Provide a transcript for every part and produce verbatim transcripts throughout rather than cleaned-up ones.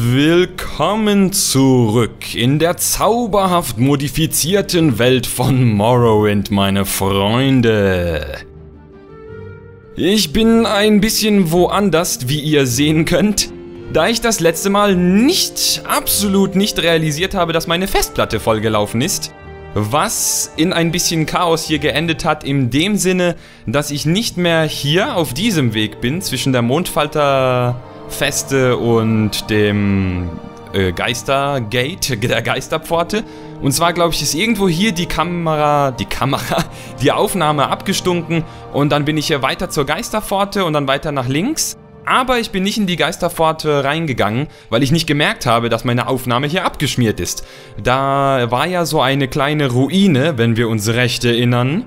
Willkommen zurück in der zauberhaft modifizierten Welt von Morrowind, meine Freunde. Ich bin ein bisschen woanders, wie ihr sehen könnt, da ich das letzte Mal nicht, absolut nicht realisiert habe, dass meine Festplatte vollgelaufen ist. Was in ein bisschen Chaos hier geendet hat, in dem Sinne, dass ich nicht mehr hier auf diesem Weg bin, zwischen der Mondfalterfeste und dem äh, Geistergate, der Geisterpforte. Und zwar, glaube ich, ist irgendwo hier die Kamera, die Kamera, die Aufnahme abgestunken. Und dann bin ich hier weiter zur Geisterpforte und dann weiter nach links. Aber ich bin nicht in die Geisterpforte reingegangen, weil ich nicht gemerkt habe, dass meine Aufnahme hier abgeschmiert ist. Da war ja so eine kleine Ruine, wenn wir uns recht erinnern.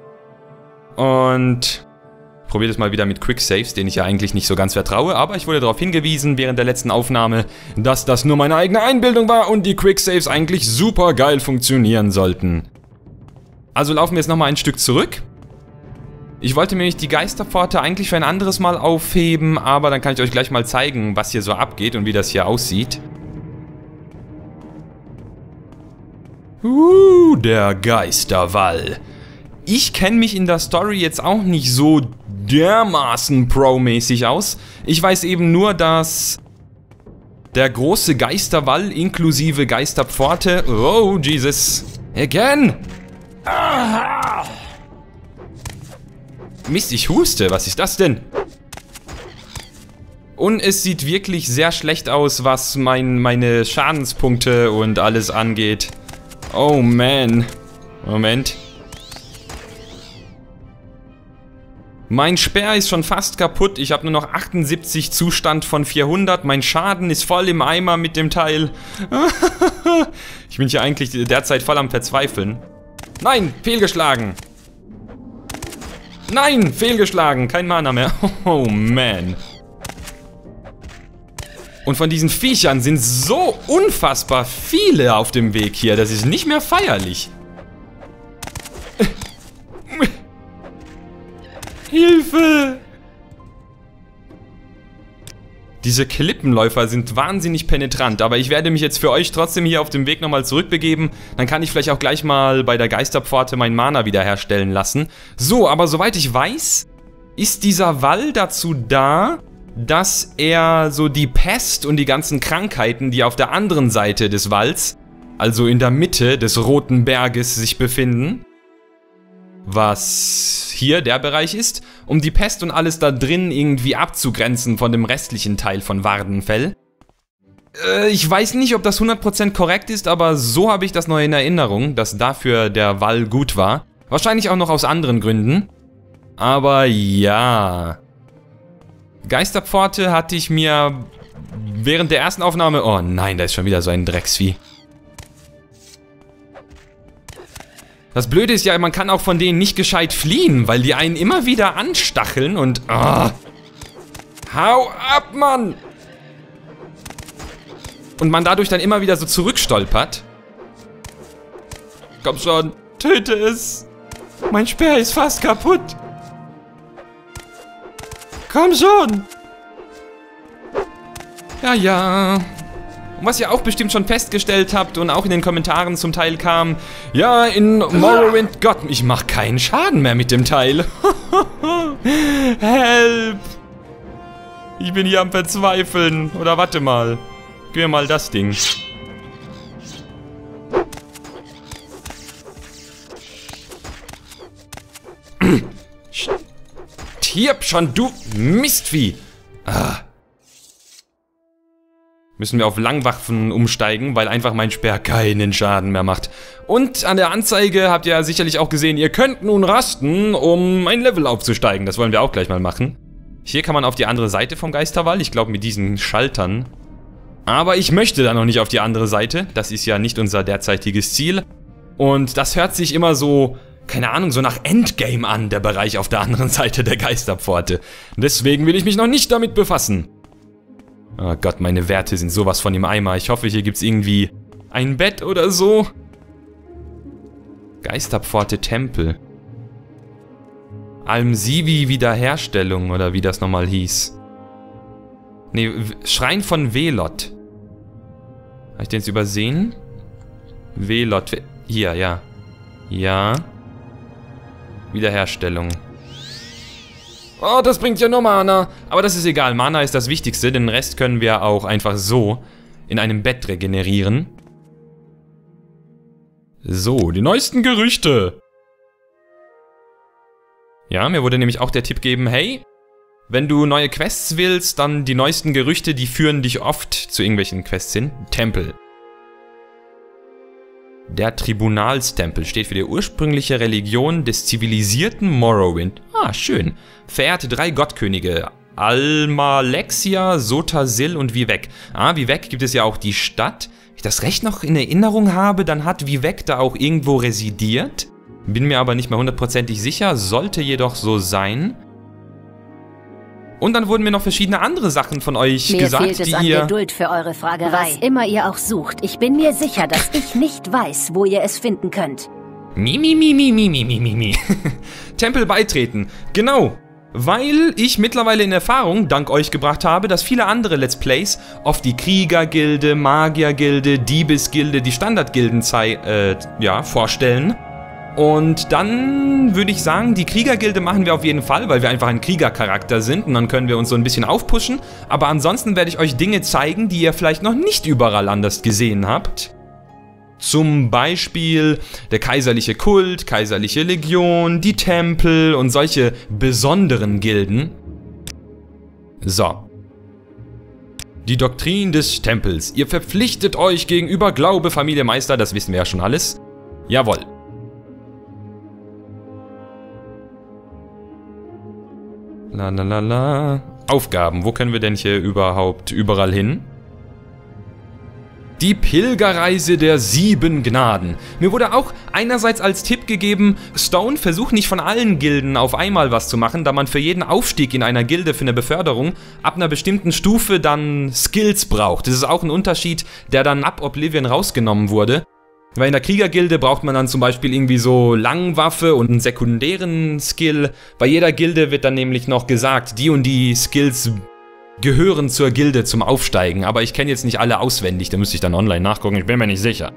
Und ich probiere das mal wieder mit Quicksaves, denen ich ja eigentlich nicht so ganz vertraue. Aber ich wurde darauf hingewiesen während der letzten Aufnahme, dass das nur meine eigene Einbildung war und die Quicksaves eigentlich super geil funktionieren sollten. Also laufen wir jetzt nochmal ein Stück zurück. Ich wollte mir die Geisterpforte eigentlich für ein anderes Mal aufheben, aber dann kann ich euch gleich mal zeigen, was hier so abgeht und wie das hier aussieht. Uh, der Geisterwall. Ich kenne mich in der Story jetzt auch nicht so dermaßen pro-mäßig aus. Ich weiß eben nur, dass der große Geisterwall inklusive Geisterpforte... Oh, Jesus. Again! Aha! Mist, ich huste. Was ist das denn? Und es sieht wirklich sehr schlecht aus, was mein, meine Schadenspunkte und alles angeht. Oh man. Moment. Mein Speer ist schon fast kaputt. Ich habe nur noch achtundsiebzig Zustand von vierhundert. Mein Schaden ist voll im Eimer mit dem Teil. Ich bin hier eigentlich derzeit voll am Verzweifeln. Nein, fehlgeschlagen. Nein, fehlgeschlagen. Kein Mana mehr. Oh, man. Und von diesen Viechern sind so unfassbar viele auf dem Weg hier. Das ist nicht mehr feierlich. Hilfe! Diese Klippenläufer sind wahnsinnig penetrant, aber ich werde mich jetzt für euch trotzdem hier auf dem Weg nochmal zurückbegeben. Dann kann ich vielleicht auch gleich mal bei der Geisterpforte mein Mana wiederherstellen lassen. So, aber soweit ich weiß, ist dieser Wall dazu da, dass er so die Pest und die ganzen Krankheiten, die auf der anderen Seite des Walls, also in der Mitte des Roten Berges, sich befinden, was hier der Bereich ist, um die Pest und alles da drin irgendwie abzugrenzen von dem restlichen Teil von Vvardenfell. Äh, ich weiß nicht, ob das hundert Prozent korrekt ist, aber so habe ich das noch in Erinnerung, dass dafür der Wall gut war. Wahrscheinlich auch noch aus anderen Gründen. Aber ja. Geisterpforte hatte ich mir während der ersten Aufnahme... Oh nein, da ist schon wieder so ein Drecksvieh. Das Blöde ist ja, man kann auch von denen nicht gescheit fliehen, weil die einen immer wieder anstacheln und... Oh, hau ab, Mann! Und man dadurch dann immer wieder so zurückstolpert. Komm schon, töte es! Mein Speer ist fast kaputt! Komm schon! Ja, ja... Und was ihr auch bestimmt schon festgestellt habt und auch in den Kommentaren zum Teil kam, ja, in Morrowind, Gott, ich mach keinen Schaden mehr mit dem Teil. Help! Ich bin hier am Verzweifeln. Oder warte mal. Gib mir mal das Ding. Stirb schon, du Mistvieh! Ah. Müssen wir auf Langwaffen umsteigen, weil einfach mein Speer keinen Schaden mehr macht. Und an der Anzeige habt ihr ja sicherlich auch gesehen, ihr könnt nun rasten, um ein Level aufzusteigen. Das wollen wir auch gleich mal machen. Hier kann man auf die andere Seite vom Geisterwall, ich glaube mit diesen Schaltern. Aber ich möchte da noch nicht auf die andere Seite. Das ist ja nicht unser derzeitiges Ziel. Und das hört sich immer so, keine Ahnung, so nach Endgame an, der Bereich auf der anderen Seite der Geisterpforte. Deswegen will ich mich noch nicht damit befassen. Oh Gott, meine Werte sind sowas von im Eimer. Ich hoffe, hier gibt es irgendwie ein Bett oder so. Geisterpforte Tempel. Almsivi Wiederherstellung oder wie das nochmal hieß. Ne, Schrein von Velot. Habe ich den jetzt übersehen? W-Lot. Hier, ja. Ja. Wiederherstellung. Oh, das bringt ja nur Mana. Aber das ist egal. Mana ist das Wichtigste. Den Rest können wir auch einfach so in einem Bett regenerieren. So, die neuesten Gerüchte. Ja, mir wurde nämlich auch der Tipp gegeben, hey, wenn du neue Quests willst, dann die neuesten Gerüchte, die führen dich oft zu irgendwelchen Quests hin. Tempel. Der Tribunalstempel steht für die ursprüngliche Religion des zivilisierten Morrowind. Ah, schön. Verehrte drei Gottkönige. Almalexia, Sotasil und Vivec. Ah, Vivec gibt es ja auch die Stadt. Wenn ich das recht noch in Erinnerung habe, dann hat Vivec da auch irgendwo residiert. Bin mir aber nicht mehr hundertprozentig sicher, sollte jedoch so sein. Und dann wurden mir noch verschiedene andere Sachen von euch mir gesagt, fehlt es die an ihr... Geduld für eure Fragerei. Was immer ihr auch sucht, ich bin mir sicher, dass ich nicht weiß, wo ihr es finden könnt. Mi, mi, mi, mi, mi, mi, mi, mi, mi. Tempel beitreten. Genau. Weil ich mittlerweile in Erfahrung, dank euch gebracht habe, dass viele andere Let's Plays oft die Kriegergilde, Magiergilde, Diebesgilde, die Standardgilden äh, ja, vorstellen. Und dann würde ich sagen, die Kriegergilde machen wir auf jeden Fall, weil wir einfach ein Kriegercharakter sind und dann können wir uns so ein bisschen aufpushen. Aber ansonsten werde ich euch Dinge zeigen, die ihr vielleicht noch nicht überall anders gesehen habt. Zum Beispiel der kaiserliche Kult, kaiserliche Legion, die Tempel und solche besonderen Gilden. So. Die Doktrin des Tempels. Ihr verpflichtet euch gegenüber Glaube, Familie, Meister, das wissen wir ja schon alles. Jawohl. La la la la. Aufgaben. Wo können wir denn hier überhaupt überall hin? Die Pilgerreise der sieben Gnaden. Mir wurde auch einerseits als Tipp gegeben, Stone, versuch nicht von allen Gilden auf einmal was zu machen, da man für jeden Aufstieg in einer Gilde für eine Beförderung ab einer bestimmten Stufe dann Skills braucht. Das ist auch ein Unterschied, der dann ab Oblivion rausgenommen wurde. Weil in der Kriegergilde braucht man dann zum Beispiel irgendwie so Langwaffe und einen sekundären Skill. Bei jeder Gilde wird dann nämlich noch gesagt, die und die Skills gehören zur Gilde zum Aufsteigen. Aber ich kenne jetzt nicht alle auswendig, da müsste ich dann online nachgucken, ich bin mir nicht sicher.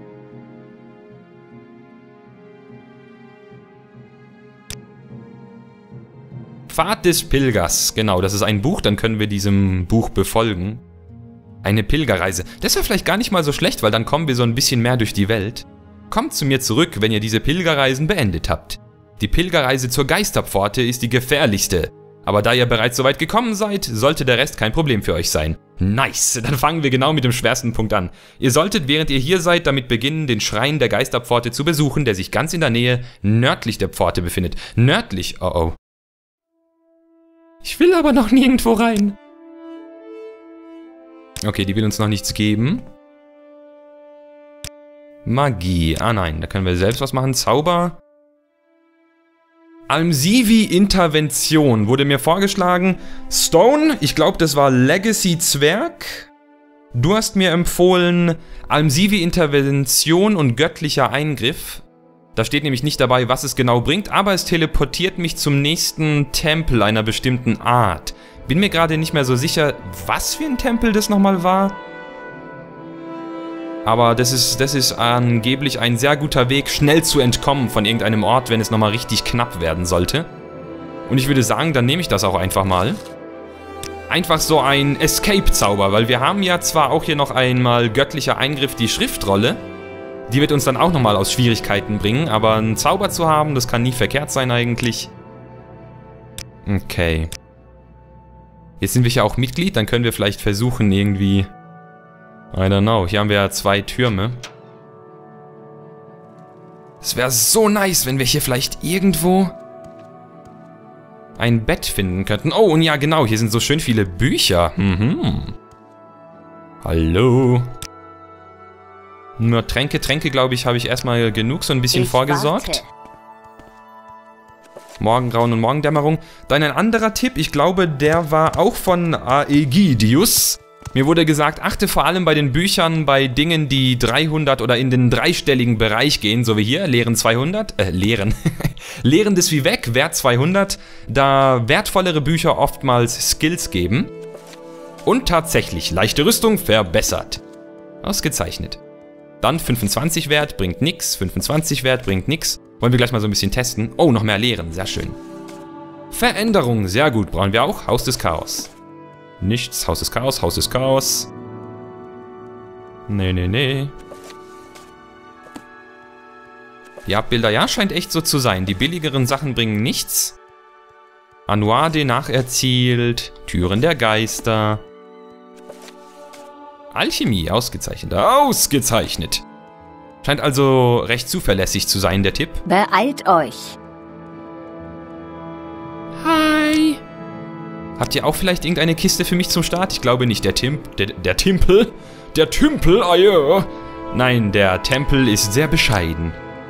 Pfad des Pilgers, genau, das ist ein Buch, dann können wir diesem Buch befolgen. Eine Pilgerreise. Das wäre vielleicht gar nicht mal so schlecht, weil dann kommen wir so ein bisschen mehr durch die Welt. Kommt zu mir zurück, wenn ihr diese Pilgerreisen beendet habt. Die Pilgerreise zur Geisterpforte ist die gefährlichste. Aber da ihr bereits so weit gekommen seid, sollte der Rest kein Problem für euch sein. Nice, dann fangen wir genau mit dem schwersten Punkt an. Ihr solltet, während ihr hier seid, damit beginnen, den Schrein der Geisterpforte zu besuchen, der sich ganz in der Nähe nördlich der Pforte befindet. Nördlich, oh oh. Ich will aber noch nirgendwo rein. Okay, die will uns noch nichts geben. Magie. Ah nein, da können wir selbst was machen. Zauber. Almsivi-Intervention wurde mir vorgeschlagen. Stone, ich glaube, das war Legacy-Zwerg. Du hast mir empfohlen Almsivi-Intervention und göttlicher Eingriff. Da steht nämlich nicht dabei, was es genau bringt, aber es teleportiert mich zum nächsten Tempel einer bestimmten Art. Bin mir gerade nicht mehr so sicher, was für ein Tempel das nochmal war. Aber das ist, das ist angeblich ein sehr guter Weg, schnell zu entkommen von irgendeinem Ort, wenn es nochmal richtig knapp werden sollte. Und ich würde sagen, dann nehme ich das auch einfach mal. Einfach so ein Escape-Zauber, weil wir haben ja zwar auch hier noch einmal göttlicher Eingriff, die Schriftrolle. Die wird uns dann auch nochmal aus Schwierigkeiten bringen, aber einen Zauber zu haben, das kann nie verkehrt sein eigentlich. Okay. Jetzt sind wir ja auch Mitglied, dann können wir vielleicht versuchen irgendwie... I don't know, hier haben wir ja zwei Türme. Es wäre so nice, wenn wir hier vielleicht irgendwo ein Bett finden könnten. Oh, und ja genau, hier sind so schön viele Bücher. Mhm. Hallo. Nur Tränke, Tränke glaube ich, habe ich erstmal genug, so ein bisschen ich vorgesorgt. Warte. Morgengrauen und Morgendämmerung. Dann ein anderer Tipp, ich glaube, der war auch von Aegidius. Mir wurde gesagt, achte vor allem bei den Büchern bei Dingen, die dreihundert oder in den dreistelligen Bereich gehen, so wie hier, Lehren zweihundert, äh, Lehren, Lehren des Vivec, Wert zweihundert, da wertvollere Bücher oftmals Skills geben. Und tatsächlich, leichte Rüstung verbessert. Ausgezeichnet. Dann fünfundzwanzig Wert, bringt nix. fünfundzwanzig Wert, bringt nix. Wollen wir gleich mal so ein bisschen testen. Oh, noch mehr Lehren, sehr schön. Veränderung, sehr gut. Brauchen wir auch. Haus des Chaos. Nichts, Haus des Chaos, Haus des Chaos. Nee, nee, nee. Die Abbilder, ja, scheint echt so zu sein. Die billigeren Sachen bringen nichts. Anuade nacherzielt. Türen der Geister. Alchemie, ausgezeichnet. Ausgezeichnet. Scheint also recht zuverlässig zu sein, der Tipp. Beeilt euch. Hi. Habt ihr auch vielleicht irgendeine Kiste für mich zum Start? Ich glaube nicht. Der Timp... Der, der Timpel? Der Tümpel? Ah ja. Nein, der Tempel ist sehr bescheiden.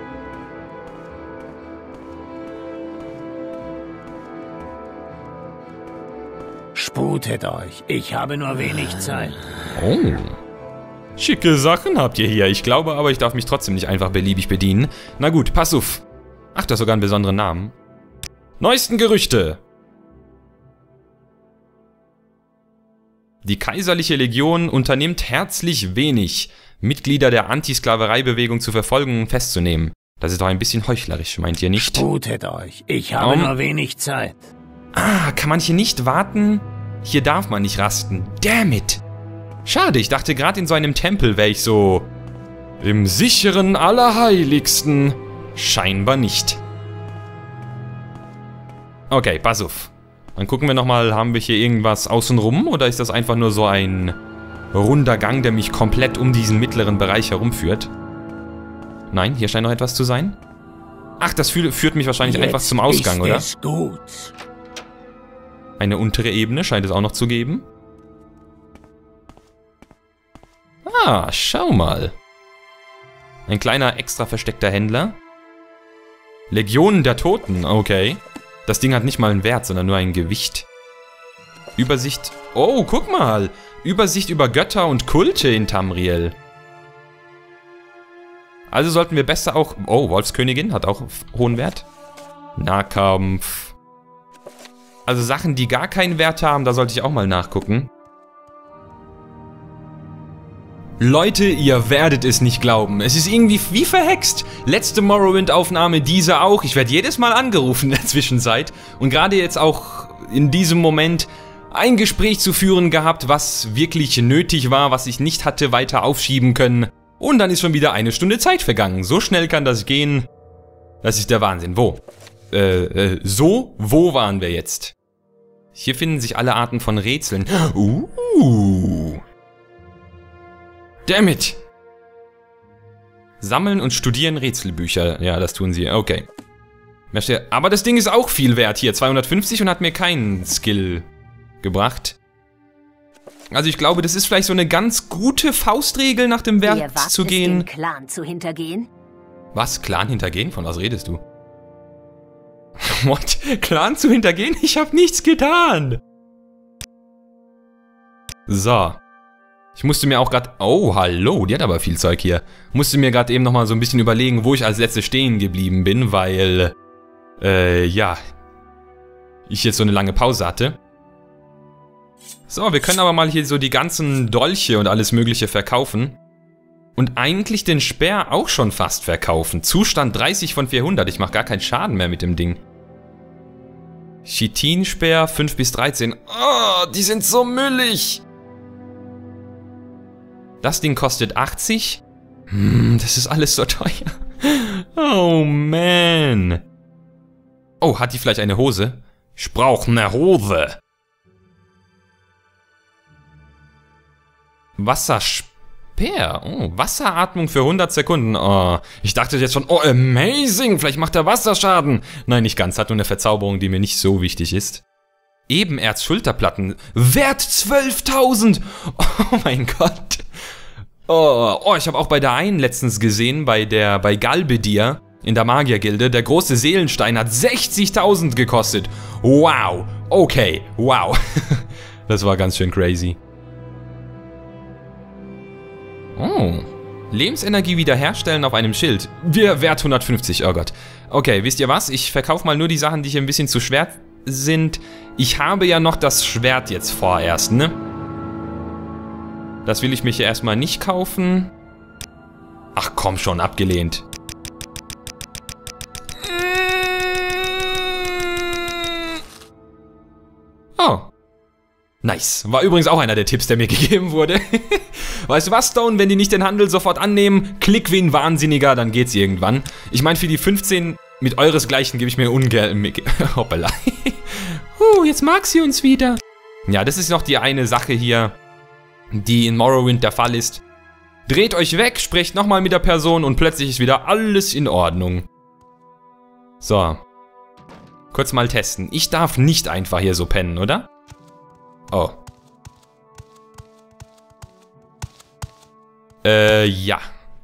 Sputet euch. Ich habe nur wenig Zeit. Oh. Schicke Sachen habt ihr hier. Ich glaube aber, ich darf mich trotzdem nicht einfach beliebig bedienen. Na gut, pass auf. Ach, du hast sogar einen besonderen Namen. Neuesten Gerüchte. Die Kaiserliche Legion unternimmt herzlich wenig, Mitglieder der Antisklavereibewegung zu verfolgen und festzunehmen. Das ist doch ein bisschen heuchlerisch, meint ihr nicht? Sputet euch. Ich habe um. nur wenig Zeit. Ah, kann man hier nicht warten? Hier darf man nicht rasten. Damn it. Schade, ich dachte gerade in so einem Tempel wäre ich so... Im sicheren Allerheiligsten. Scheinbar nicht. Okay, pass auf. Dann gucken wir nochmal, haben wir hier irgendwas außenrum? Oder ist das einfach nur so ein runder Gang, der mich komplett um diesen mittleren Bereich herumführt? Nein, hier scheint noch etwas zu sein. Ach, das führt mich wahrscheinlich Jetzt einfach zum Ausgang, oder? Ist gut. Eine untere Ebene scheint es auch noch zu geben. Ah, schau mal. Ein kleiner, extra versteckter Händler. Legionen der Toten, okay. Das Ding hat nicht mal einen Wert, sondern nur ein Gewicht. Übersicht... Oh, guck mal. Übersicht über Götter und Kulte in Tamriel. Also sollten wir besser auch... Oh, Wolfskönigin hat auch hohen Wert. Nahkampf. Also Sachen, die gar keinen Wert haben, da sollte ich auch mal nachgucken. Leute, ihr werdet es nicht glauben. Es ist irgendwie wie verhext. Letzte Morrowind-Aufnahme, diese auch. Ich werde jedes Mal angerufen in der Zwischenzeit. Und gerade jetzt auch in diesem Moment ein Gespräch zu führen gehabt, was wirklich nötig war, was ich nicht hatte weiter aufschieben können. Und dann ist schon wieder eine Stunde Zeit vergangen. So schnell kann das gehen. Das ist der Wahnsinn. Wo? Äh, äh, so? Wo waren wir jetzt? Hier finden sich alle Arten von Rätseln. Uh. Damn it! Sammeln und studieren Rätselbücher. Ja, das tun sie. Okay. Aber das Ding ist auch viel wert hier. zweihundertfünfzig und hat mir keinen Skill gebracht. Also ich glaube, das ist vielleicht so eine ganz gute Faustregel, nach dem Wert Ihr wagt zu gehen. Es, den Clan zu hintergehen? Was? Clan hintergehen? Von was redest du? What? Clan zu hintergehen? Ich habe nichts getan! So. Ich musste mir auch gerade... Oh, hallo, die hat aber viel Zeug hier. Musste mir gerade eben nochmal so ein bisschen überlegen, wo ich als letzte stehen geblieben bin, weil... Äh, ja. Ich jetzt so eine lange Pause hatte. So, wir können aber mal hier so die ganzen Dolche und alles mögliche verkaufen. Und eigentlich den Speer auch schon fast verkaufen. Zustand dreißig von vierhundert. Ich mache gar keinen Schaden mehr mit dem Ding. Chitinspeer fünf bis dreizehn. Oh, die sind so müllig. Das Ding kostet achtzig. Hm, das ist alles so teuer. Oh, man. Oh, hat die vielleicht eine Hose? Ich brauche eine Hose. Wasserspeer. Oh, Wasseratmung für hundert Sekunden. Oh, ich dachte jetzt schon, oh, amazing. Vielleicht macht er Wasserschaden. Nein, nicht ganz. Hat nur eine Verzauberung, die mir nicht so wichtig ist. Ebenerz-Schulterplatten. Wert zwölftausend. Oh mein Gott. Oh, oh, ich habe auch bei der einen letztens gesehen, bei der, bei Galbedir in der Magiergilde, der große Seelenstein hat sechzigtausend gekostet. Wow. Okay, wow. Das war ganz schön crazy. Oh. Lebensenergie wiederherstellen auf einem Schild. Wir Wert hundertfünfzig, oh Gott. Okay, wisst ihr was? Ich verkaufe mal nur die Sachen, die hier ein bisschen zu schwer sind. Ich habe ja noch das Schwert jetzt vorerst, ne? Das will ich mir hier erstmal nicht kaufen. Ach komm schon, abgelehnt. Oh. Nice. War übrigens auch einer der Tipps, der mir gegeben wurde. Weißt du was, Stone? Wenn die nicht den Handel sofort annehmen, klick wie ein Wahnsinniger, dann geht's irgendwann. Ich meine, für die fünfzehn mit euresgleichen gebe ich mir ungern... Hoppala. uh, jetzt mag sie uns wieder. Ja, das ist noch die eine Sache hier, die in Morrowind der Fall ist. Dreht euch weg, sprecht nochmal mit der Person und plötzlich ist wieder alles in Ordnung. So. Kurz mal testen. Ich darf nicht einfach hier so pennen, oder? Oh. Äh, ja.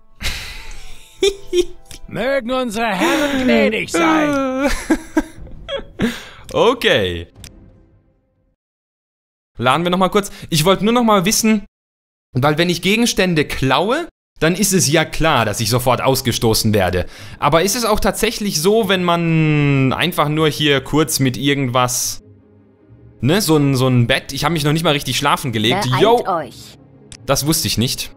Mögen unsere Herren gnädig sein. Okay. Laden wir nochmal kurz. Ich wollte nur nochmal wissen, weil wenn ich Gegenstände klaue, dann ist es ja klar, dass ich sofort ausgestoßen werde. Aber ist es auch tatsächlich so, wenn man einfach nur hier kurz mit irgendwas... Ne, so ein, so ein Bett. Ich habe mich noch nicht mal richtig schlafen gelegt. Yo! Euch. Das wusste ich nicht.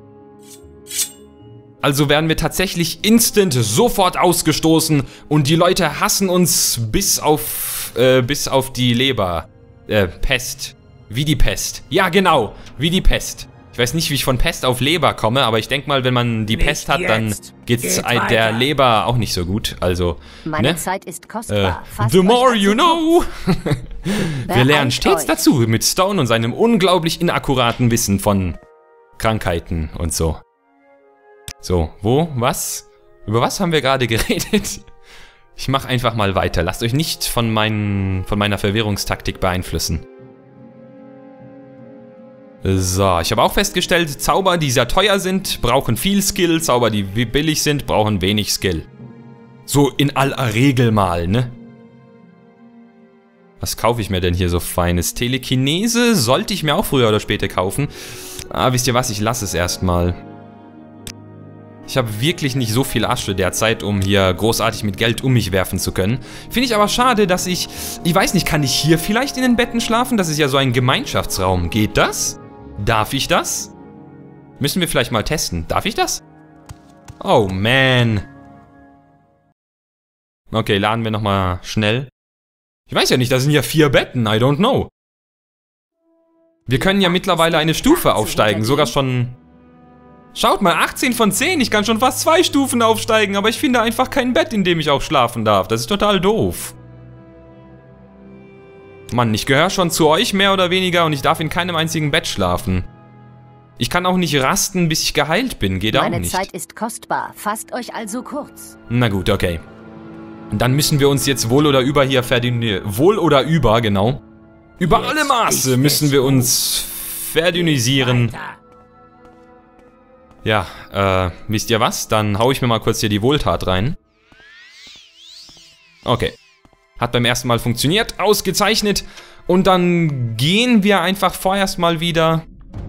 Also werden wir tatsächlich instant sofort ausgestoßen und die Leute hassen uns bis auf, äh, bis auf die Leber. Äh, Pest. Wie die Pest. Ja, genau. Wie die Pest. Ich weiß nicht, wie ich von Pest auf Leber komme, aber ich denke mal, wenn man die Nicht Pest hat, jetzt. dann geht's Geht ein, der weiter. Leber auch nicht so gut. Also, Meine ne? Zeit ist Äh, kostbar. Fasst the euch more also you know. Wir lernen Beeilt stets euch. dazu mit Stone und seinem unglaublich inakkuraten Wissen von Krankheiten und so. So, wo, was? Über was haben wir gerade geredet? Ich mache einfach mal weiter. Lasst euch nicht von, meinen, von meiner Verwirrungstaktik beeinflussen. So, ich habe auch festgestellt, Zauber, die sehr teuer sind, brauchen viel Skill. Zauber, die billig sind, brauchen wenig Skill. So in aller Regel mal, ne? Was kaufe ich mir denn hier so Feines? Telekinese sollte ich mir auch früher oder später kaufen. Ah, wisst ihr was? Ich lasse es erstmal. Ich habe wirklich nicht so viel Asche derzeit, um hier großartig mit Geld um mich werfen zu können. Finde ich aber schade, dass ich... Ich weiß nicht, kann ich hier vielleicht in den Betten schlafen? Das ist ja so ein Gemeinschaftsraum. Geht das? Darf ich das? Müssen wir vielleicht mal testen. Darf ich das? Oh, man. Okay, laden wir nochmal schnell. Ich weiß ja nicht, das sind ja vier Betten. I don't know. Wir können ja mittlerweile eine Stufe aufsteigen. Sogar schon... Schaut mal, achtzehn von zehn. Ich kann schon fast zwei Stufen aufsteigen. Aber ich finde einfach kein Bett, in dem ich auch schlafen darf. Das ist total doof. Mann, ich gehöre schon zu euch mehr oder weniger und ich darf in keinem einzigen Bett schlafen. Ich kann auch nicht rasten, bis ich geheilt bin. Geht auch Meine nicht. Zeit ist kostbar. Fasst euch also kurz. Na gut, okay. Dann müssen wir uns jetzt wohl oder über hier verdünnisieren. Wohl oder über, genau. Über Jetzt alle Maße ist müssen es wir gut. uns verdünnisieren. Weiter. Ja, äh, wisst ihr was? Dann hau ich mir mal kurz hier die Wohltat rein. Okay. Hat beim ersten Mal funktioniert. Ausgezeichnet. Und dann gehen wir einfach vorerst mal wieder.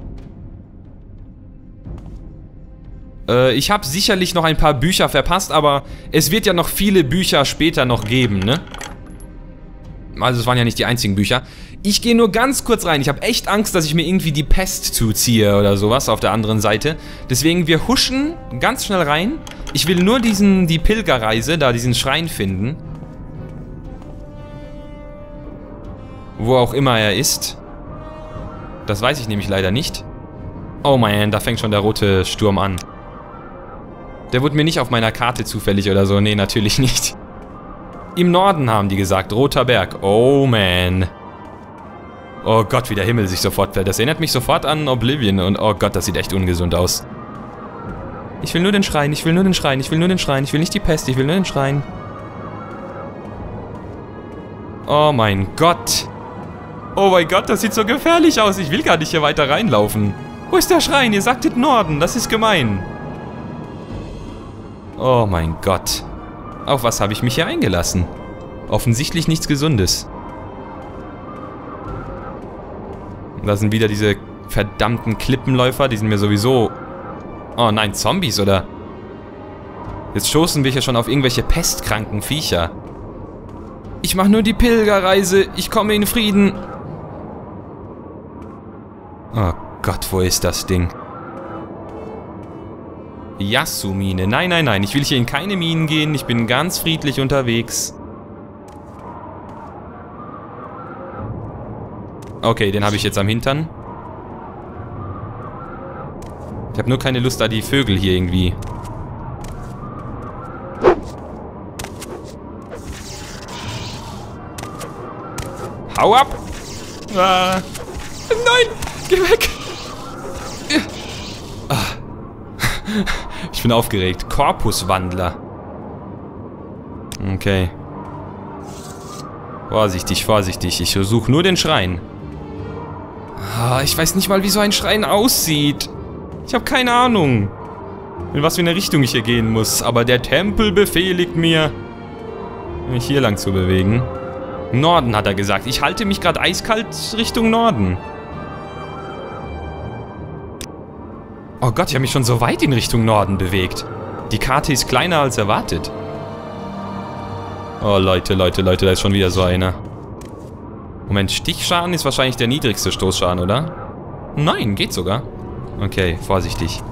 Äh, ich habe sicherlich noch ein paar Bücher verpasst, aber es wird ja noch viele Bücher später noch geben, ne? Also es waren ja nicht die einzigen Bücher. Ich gehe nur ganz kurz rein. Ich habe echt Angst, dass ich mir irgendwie die Pest zuziehe oder sowas auf der anderen Seite. Deswegen, wir huschen ganz schnell rein. Ich will nur diesen, die Pilgerreise, da diesen Schrein finden. Wo auch immer er ist. Das weiß ich nämlich leider nicht. Oh man, da fängt schon der rote Sturm an. Der wurde mir nicht auf meiner Karte zufällig oder so. Nee, natürlich nicht. Im Norden haben die gesagt, roter Berg. Oh man. Oh Gott, wie der Himmel sich sofort fällt. Das erinnert mich sofort an Oblivion. Und oh Gott, das sieht echt ungesund aus. Ich will nur den Schrein, ich will nur den Schrein, ich will nur den Schrein. Ich will nicht die Pest, ich will nur den Schrein. Oh mein Gott. Oh mein Gott, das sieht so gefährlich aus. Ich will gar nicht hier weiter reinlaufen. Wo ist der Schrein? Ihr sagtet Norden, das ist gemein. Oh mein Gott. Auf was habe ich mich hier eingelassen? Offensichtlich nichts Gesundes. Da sind wieder diese verdammten Klippenläufer, die sind mir sowieso... Oh nein, Zombies, oder? Jetzt stoßen wir hier schon auf irgendwelche pestkranken Viecher. Ich mache nur die Pilgerreise, ich komme in Frieden. Oh Gott, wo ist das Ding? Yasumine. Nein, nein, nein. Ich will hier in keine Minen gehen. Ich bin ganz friedlich unterwegs. Okay, den habe ich jetzt am Hintern. Ich habe nur keine Lust, da die Vögel hier irgendwie... Hau ab! Ah. Nein! Geh weg! Ah. Ich bin aufgeregt. Korpuswandler. Okay. Vorsichtig, vorsichtig. Ich suche nur den Schrein. Ah, ich weiß nicht mal, wie so ein Schrein aussieht. Ich habe keine Ahnung, in was für eine Richtung ich hier gehen muss. Aber der Tempel befehligt mir, mich hier lang zu bewegen. Norden, hat er gesagt. Ich halte mich gerade eiskalt Richtung Norden. Oh Gott, ich habe mich schon so weit in Richtung Norden bewegt. Die Karte ist kleiner als erwartet. Oh Leute, Leute, Leute, da ist schon wieder so einer. Moment, Stichschaden ist wahrscheinlich der niedrigste Stoßschaden, oder? Nein, geht sogar. Okay, vorsichtig.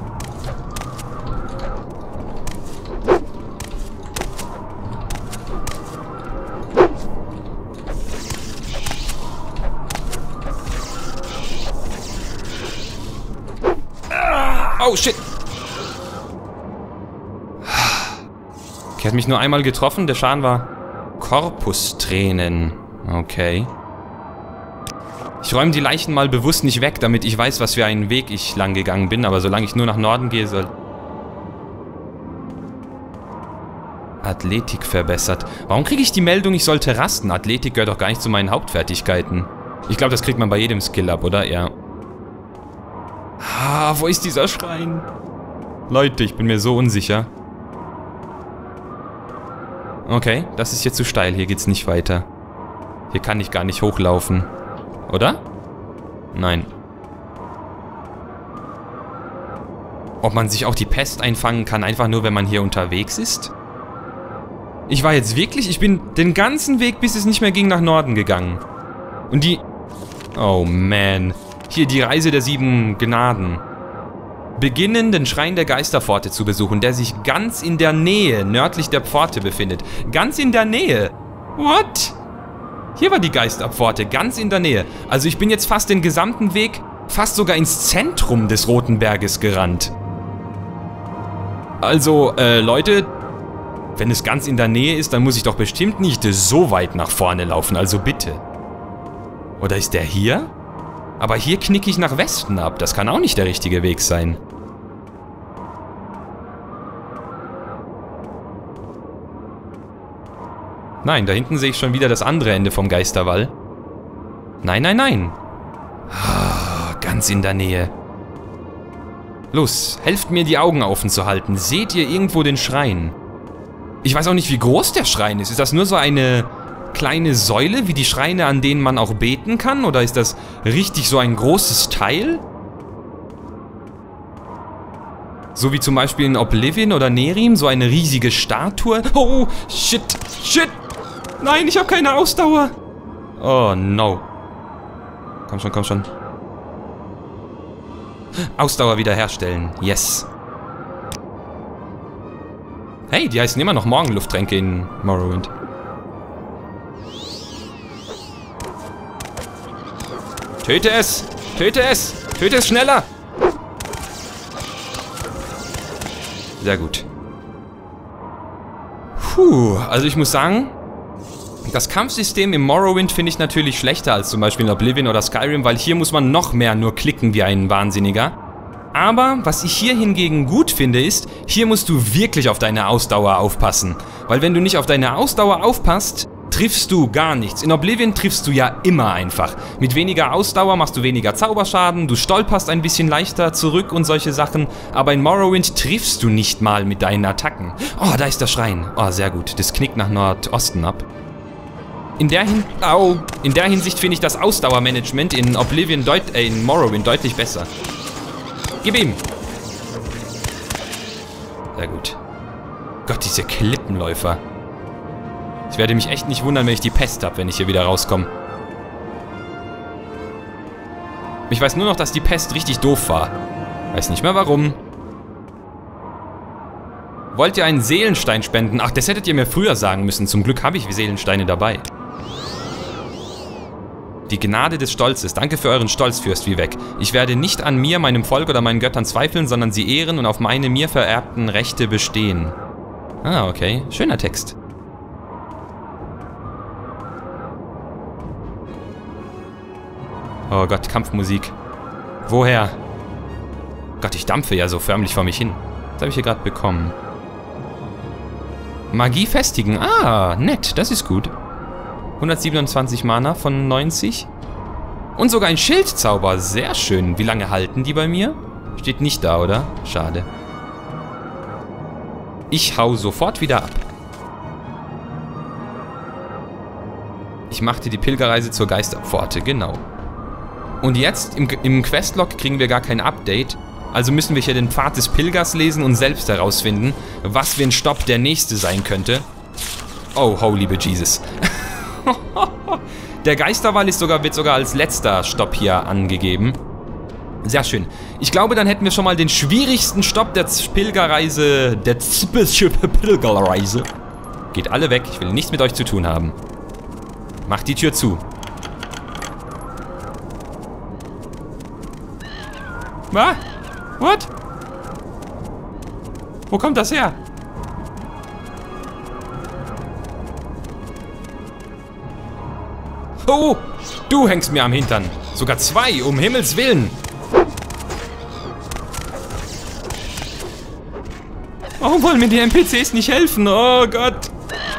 Oh, shit. Okay, hat mich nur einmal getroffen. Der Schaden war Korpustränen. Okay. Ich räume die Leichen mal bewusst nicht weg, damit ich weiß, was für einen Weg ich lang gegangen bin. Aber solange ich nur nach Norden gehe, soll... Athletik verbessert. Warum kriege ich die Meldung, ich sollte rasten? Athletik gehört doch gar nicht zu meinen Hauptfertigkeiten. Ich glaube, das kriegt man bei jedem Skill ab, oder? Ja. Ah, wo ist dieser Schrein? Leute, ich bin mir so unsicher. Okay, das ist jetzt zu steil. Hier geht's nicht weiter. Hier kann ich gar nicht hochlaufen. Oder? Nein. Ob man sich auch die Pest einfangen kann, einfach nur, wenn man hier unterwegs ist? Ich war jetzt wirklich... Ich bin den ganzen Weg, bis es nicht mehr ging, nach Norden gegangen. Und die... Oh, man. Hier die Reise der sieben Gnaden. Beginnen, den Schrein der Geisterpforte zu besuchen, der sich ganz in der Nähe, nördlich der Pforte befindet. Ganz in der Nähe. What? Hier war die Geisterpforte, ganz in der Nähe. Also ich bin jetzt fast den gesamten Weg, fast sogar ins Zentrum des Roten Berges gerannt. Also, äh, Leute, wenn es ganz in der Nähe ist, dann muss ich doch bestimmt nicht so weit nach vorne laufen, also bitte. Oder ist der hier? Aber hier knicke ich nach Westen ab. Das kann auch nicht der richtige Weg sein. Nein, da hinten sehe ich schon wieder das andere Ende vom Geisterwall. Nein, nein, nein. Ah, ganz in der Nähe. Los, helft mir, die Augen offen zu halten. Seht ihr irgendwo den Schrein? Ich weiß auch nicht, wie groß der Schrein ist. Ist das nur so eine... kleine Säule, wie die Schreine, an denen man auch beten kann? Oder ist das richtig so ein großes Teil? So wie zum Beispiel in Oblivion oder Nerim, so eine riesige Statue. Oh, shit, shit. Nein, ich habe keine Ausdauer. Oh, no. Komm schon, komm schon. Ausdauer wiederherstellen. Yes. Hey, die heißen immer noch Morgenlufttränke in Morrowind. Töte es! Töte es! Töte es schneller! Sehr gut. Puh, also ich muss sagen, das Kampfsystem im Morrowind finde ich natürlich schlechter als zum Beispiel in Oblivion oder Skyrim, weil hier muss man noch mehr nur klicken wie ein Wahnsinniger. Aber was ich hier hingegen gut finde ist, hier musst du wirklich auf deine Ausdauer aufpassen. Weil wenn du nicht auf deine Ausdauer aufpasst, triffst du gar nichts. In Oblivion triffst du ja immer einfach. Mit weniger Ausdauer machst du weniger Zauberschaden, du stolperst ein bisschen leichter zurück und solche Sachen. Aber in Morrowind triffst du nicht mal mit deinen Attacken. Oh, da ist der Schrein. Oh, sehr gut. Das knickt nach Nordosten ab. In der, Hin Au. in der Hinsicht finde ich das Ausdauermanagement in Oblivion deut äh, in Morrowind deutlich besser. Gib ihm! Sehr gut. Gott, diese Klippenläufer. Ich werde mich echt nicht wundern, wenn ich die Pest habe, wenn ich hier wieder rauskomme. Ich weiß nur noch, dass die Pest richtig doof war. Weiß nicht mehr warum. Wollt ihr einen Seelenstein spenden? Ach, das hättet ihr mir früher sagen müssen. Zum Glück habe ich Seelensteine dabei. Die Gnade des Stolzes. Danke für euren Stolz, Fürst Vivec. Ich werde nicht an mir, meinem Volk oder meinen Göttern zweifeln, sondern sie ehren und auf meine mir vererbten Rechte bestehen. Ah, okay. Schöner Text. Oh Gott, Kampfmusik. Woher? Gott, ich dampfe ja so förmlich vor mich hin. Das habe ich hier gerade bekommen. Magie festigen. Ah, nett. Das ist gut. hundertsiebenundzwanzig Mana von neunzig. Und sogar ein Schildzauber. Sehr schön. Wie lange halten die bei mir? Steht nicht da, oder? Schade. Ich hau sofort wieder ab. Ich machte die Pilgerreise zur Geisterpforte. Genau. Und jetzt, im, im Questlog kriegen wir gar kein Update. Also müssen wir hier den Pfad des Pilgers lesen und selbst herausfinden, was für ein Stopp der nächste sein könnte. Oh, holy Jesus. Der Geisterwall ist sogar, wird sogar als letzter Stopp hier angegeben. Sehr schön. Ich glaube, dann hätten wir schon mal den schwierigsten Stopp der Pilgerreise. Der Pilgerreise. Geht alle weg, ich will nichts mit euch zu tun haben. Macht die Tür zu. Was? What? Wo kommt das her? Oh, du hängst mir am Hintern. Sogar zwei, um Himmels Willen. Warum wollen mir die N P Cs nicht helfen? Oh Gott.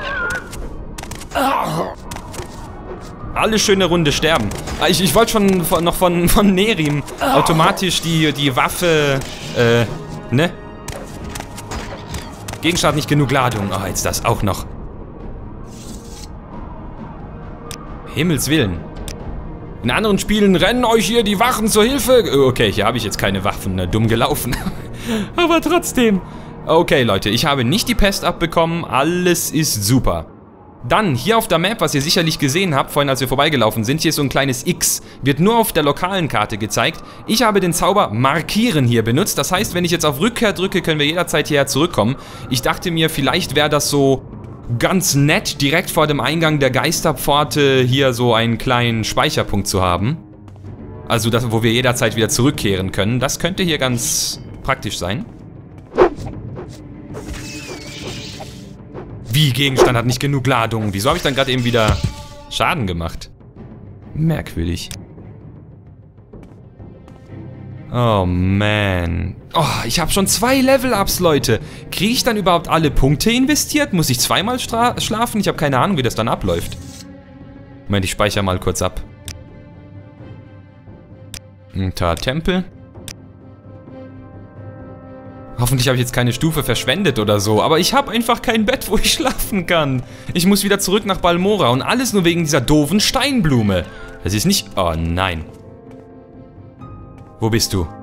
Alle schöne Runde sterben. Ich, ich wollte schon von, noch von, von Nerim automatisch die, die Waffe, äh, ne? Gegenstand nicht genug Ladung. Oh, jetzt das auch noch. Himmels Willen. In anderen Spielen rennen euch hier die Wachen zur Hilfe. Okay, hier habe ich jetzt keine Waffen, ne? Dumm gelaufen. Aber trotzdem. Okay, Leute, ich habe nicht die Pest abbekommen. Alles ist super. Dann, hier auf der Map, was ihr sicherlich gesehen habt, vorhin als wir vorbeigelaufen sind, hier ist so ein kleines X, wird nur auf der lokalen Karte gezeigt. Ich habe den Zauber Markieren hier benutzt, das heißt, wenn ich jetzt auf Rückkehr drücke, können wir jederzeit hierher zurückkommen. Ich dachte mir, vielleicht wäre das so ganz nett, direkt vor dem Eingang der Geisterpforte hier so einen kleinen Speicherpunkt zu haben. Also, das, wo wir jederzeit wieder zurückkehren können. Das könnte hier ganz praktisch sein. Wie, Gegenstand hat nicht genug Ladung? Wieso habe ich dann gerade eben wieder Schaden gemacht? Merkwürdig. Oh, man. Oh, ich habe schon zwei Level-Ups, Leute. Kriege ich dann überhaupt alle Punkte investiert? Muss ich zweimal schlafen? Ich habe keine Ahnung, wie das dann abläuft. Moment, ich speichere mal kurz ab. Unter Tempel. Hoffentlich habe ich jetzt keine Stufe verschwendet oder so, aber ich habe einfach kein Bett, wo ich schlafen kann. Ich muss wieder zurück nach Balmora und alles nur wegen dieser doofen Steinblume. Das ist nicht... Oh nein. Wo bist du?